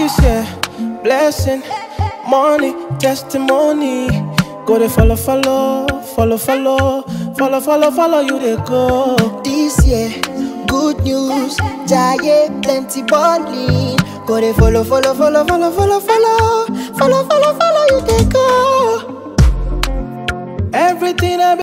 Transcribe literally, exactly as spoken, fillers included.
This year, blessing, money, testimony. Go they follow, follow, follow, follow, follow, follow, follow you they go. This year, good news, giant plenty bonding. Go they follow, follow, follow, follow, follow, follow, follow, follow, follow you they go. Everything I